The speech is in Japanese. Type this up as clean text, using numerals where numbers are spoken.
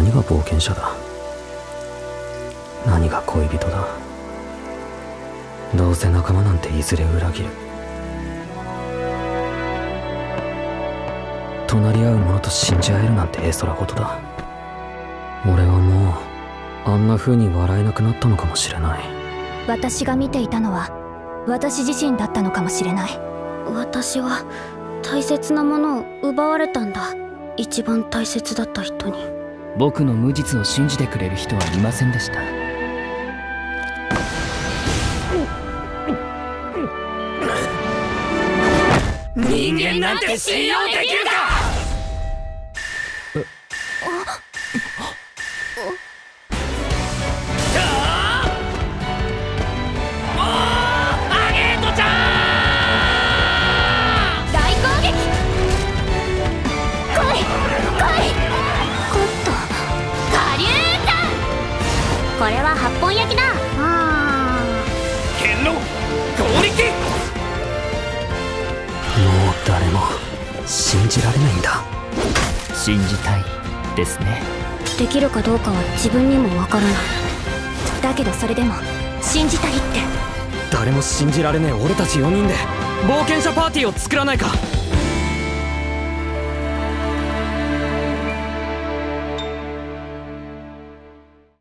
何が冒険者だ、何が恋人だ。どうせ仲間なんていずれ裏切る。隣り合う者と信じ合えるなんて絵空事だ。俺はもうあんな風に笑えなくなったのかもしれない。 私が見ていたのは私自身だったのかもしれない。 私は大切なものを奪われたんだ。一番大切だった人に。 僕の無実を信じてくれる人はいませんでした。 人間なんて信用できるか。 これは8本焼きだ。 剣の攻撃。 もう誰も信じられないんだ。 信じたいですね。 できるかどうかは自分にもわからない。 だけどそれでも信じたいって。 誰も信じられねえ俺たち4人で冒険者パーティーを作らないか。